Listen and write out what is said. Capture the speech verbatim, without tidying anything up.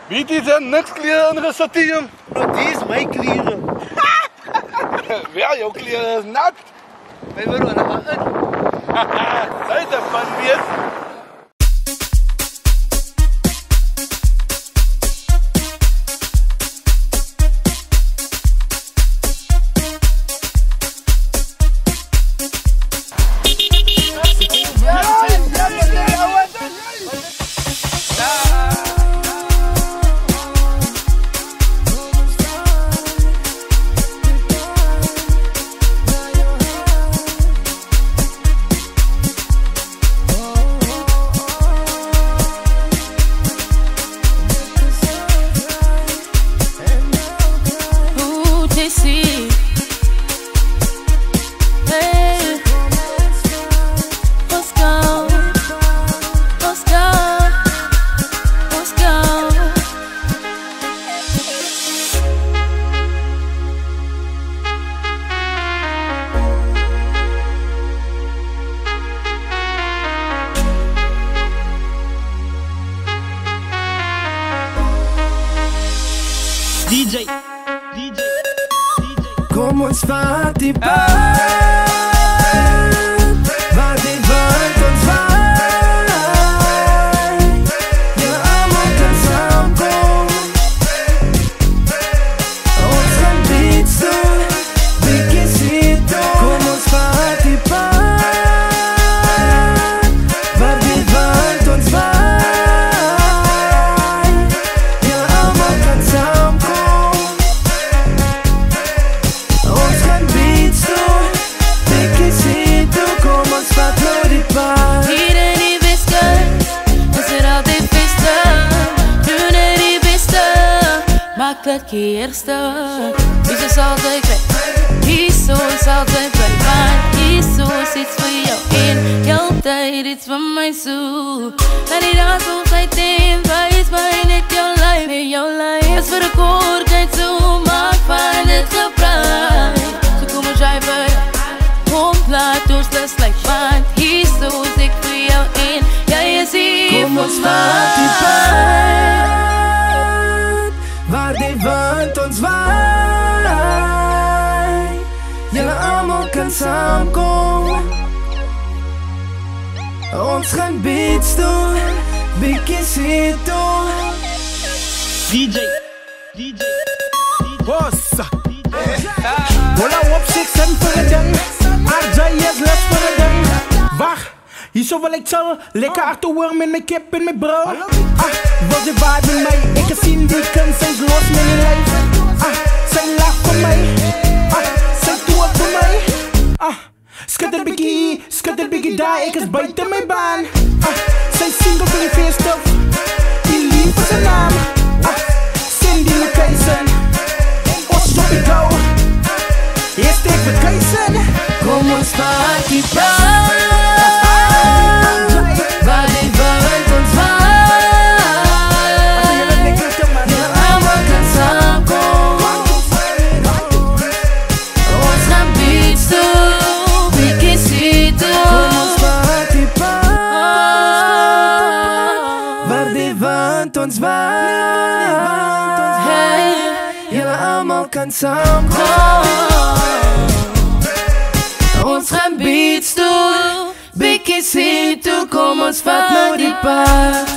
Weet jy, zijn niks kleren ingesit hier. Bro, die is my kleren. Ja, jou kleren is nat. My bro, dan gaan in. Sy het 'n van wees. D J, D J, D J. Kom ons vat die pad, waar die wind ons waai. Julle almal kan saamkom, ons gaan beats doen, bietjie sit doen. Kom ons vat die pad, waar die wind ons waai. Julle almal kan saamkom. Verkeerste, is is altijd weg. Hier zo is altijd bij mij. Hier zo is iets voor jou in. Jouw tijd, iets van mij zo. En die dans altijd in. Wijs mij niet jouw lijf, in jouw lijf. Is voor de koorkheid zo. Maak van dit gebruik. Zo komen jij bij. Kom laat ons dat slijk van. Hier zo is ik voor jou in. Jij is hier kom ons maak die pijn. Waar die wind ons waai. Julle almal kan saamkom. Ons gaan beats doen, bietjie sit doen. D J, D J, Bossa. Hola op six en vir 'n ding. R J is lus vir 'n ding. Wag. Hierso wil ik zo lekker achterhoor met mijn kip en mijn bro. Ah, wil je vibe met mij? Ik heb zien die kan zijn los met je lijf. Ah, zijn lach voor mij. Ah, zijn toer voor mij. Ah, skud het biggie, skud het biggie daar, ik is buiten mijn baan. Ah, zijn single voor je feestdag. Die lief voor zijn naam. Ah, Cindy location. Os op je go. Eerst ik vacation. Kom ons maak die pijn. Ons waai, hey, julle almal kan saamkom. Ons gaan beats doen, bietjie sit toe, kom ons vat nou die pad.